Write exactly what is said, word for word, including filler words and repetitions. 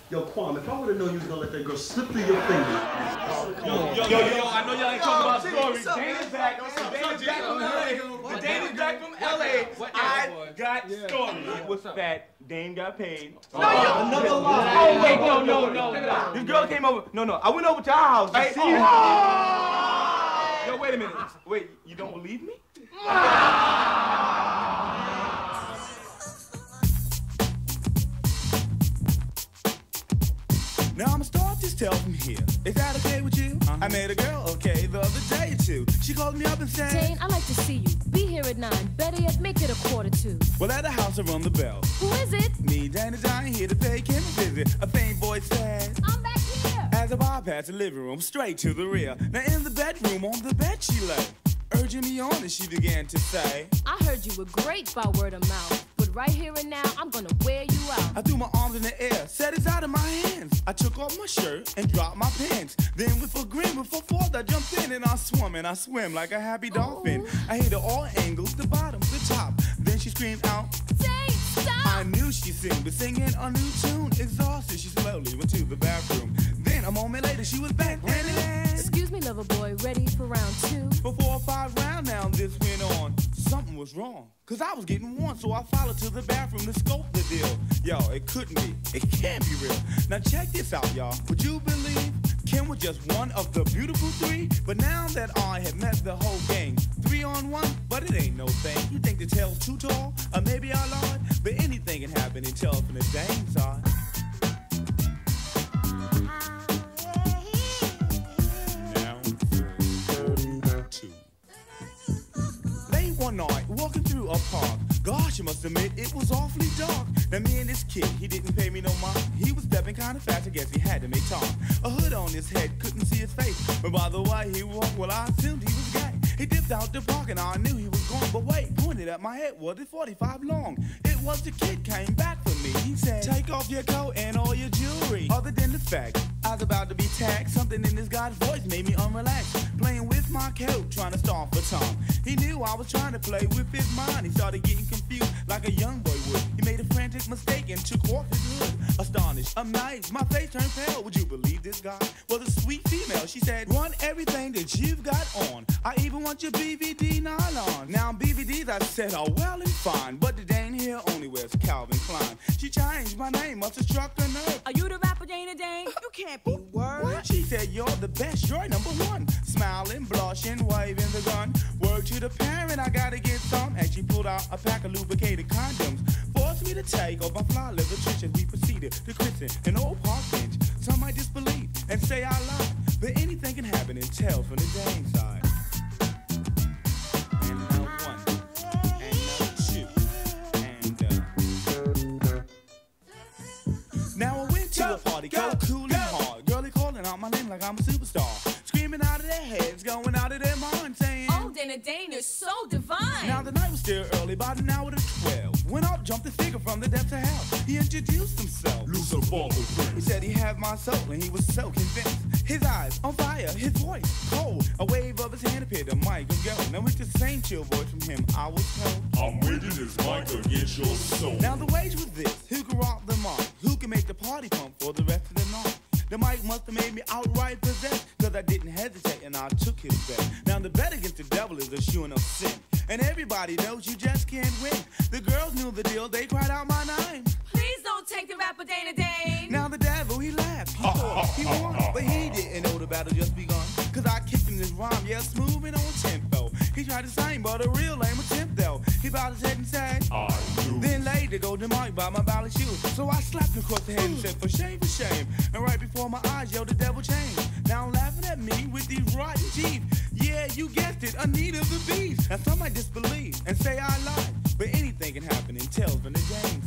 Yo, Kwame, if I would have known you was gonna let that girl slip through your fingers. Yo, yo, yo, yo, I know y'all ain't talking about stories. Dana's back. Dana's back from L A. Dana's back from L A. I got stories. It was fat. Dane got paid. No, yo, another lie. Oh, wait, no, no, no, no. This girl came over. No, no, I went over to our house. I see you. Yo, wait a minute. Wait, you don't believe me? Now I'ma start this tale from here. Is that okay with you? Uh-huh. I met a girl, okay, the other day or two. She called me up and said, Dane, I like to see you. Be here at nine. Better yet, make it a quarter to. Well, at the house I rung the bell. Who is it? Me, Dana Dine, here to pay Kim a visit. A faint voice said, I'm back here. As I bypassed the living room, straight to the rear. Now in the bedroom, on the bed she lay. Urging me on as she began to say, I heard you were great by word of mouth. But right here and now, I'm gonna wear you out. I threw my arms in the air, said it's out of my hands. I took off my shirt and dropped my pants. Then with a grin, with a forth, I jumped in and I swam and I swim like a happy dolphin. Ooh. I hit her all angles, the bottom, the top. Then she screamed out, Dane, stop! I knew she seemed to singing a new tune. Exhausted, she slowly went to the bathroom. Then a moment later, she was back. Excuse me, lover boy, ready for round two? For four or five rounds now, this went on. Something was wrong, cause I was getting warm, so I followed to the bathroom to scope the deal. Yo, it couldn't be, it can't be real. Now check this out, y'all. Would you believe Kim was just one of the beautiful three? But now that I have met the whole gang, three on one, but it ain't no thing. You think the tale's too tall, or maybe I lied? But anything can happen in tell from the dang side. One night, walking through a park. Gosh, I must admit, it was awfully dark. Now me and this kid, he didn't pay me no mind. He was stepping kind of fast, I guess he had to make time. A hood on his head, couldn't see his face. But by the way he walked, well, I assumed he was gay. He dipped out the park and I knew he was gone. But wait, pointed at my head, was it forty-five long? It was the kid came back for me. He said, take off your coat and all your jewelry. Other than the fact, I was about to be tagged. Something in this guy's voice made me unrelaxed. Playing with my coat, trying to start for Tom. He knew I was trying to play with his mind. He started getting confused like a young boy would. He made a frantic mistake and took off his hood. Astonished, amazed, my face turned pale. Would you believe this guy was a sweet female? She said, run everything that you've got on. I even want your B V D nylon. Now B V Ds I said are well and fine, but the Dane here only wears Calvin Klein. She changed my name, must have struck a nerve. Are you the rapper Dana Dane? You can't be word. She said, you're the best, you're number one. Smiling, blushing, waving the gun. Word to the parent, I gotta get some. And she pulled out a pack of lubricated condoms. Forced me to take off my fly leather trench as we proceeded to christen an old park bench. Some might disbelieve and say I lied, but anything can happen in tell from the Dane side. And no one, and no two, and uh. Now I went to Go, a party, go, go cool and go. hard. Girlie calling out my name like I'm a superstar. Screaming out of their heads, going out of their minds, saying, Oh, Dana Dane is so divine. now the night was still early, about an hour to twelve. Went up, jumped the figure from the depths of hell. He introduced himself. He said he had my soul and he was so convinced. His eyes on fire, his voice cold. A wave of his hand appeared, the mic was go. Now with the same chill voice from him, I was told, I'm waging this mic against your soul. now the wage was this, who could rock the mic? Who can make the party pump for the rest of the night? The mic must have made me outright possessed, cause I didn't hesitate and I took his bet. Now the bet against the devil is a sure enough sin. And everybody knows you just can't win. The girls knew the deal, they cried out my name. Please don't take the rapper Dana Dane. Now the devil, he laughed, he thought he won, but he didn't know the battle just begun. Cause I kicked him this rhyme, yeah, smooth and on tempo. He tried to sing, but a real lame attempt though. He bowed his head and said, I do. then laid the golden mic by my ballet shoes. So I slapped him across the head and said, for shame, for shame. And right before my eyes, yo, the devil changed. Now laughing at me with these rotten teeth. Yeah, you guessed it, Anita the Beast. Now some might disbelieve and say I lied, but anything can happen in Tales from the Dane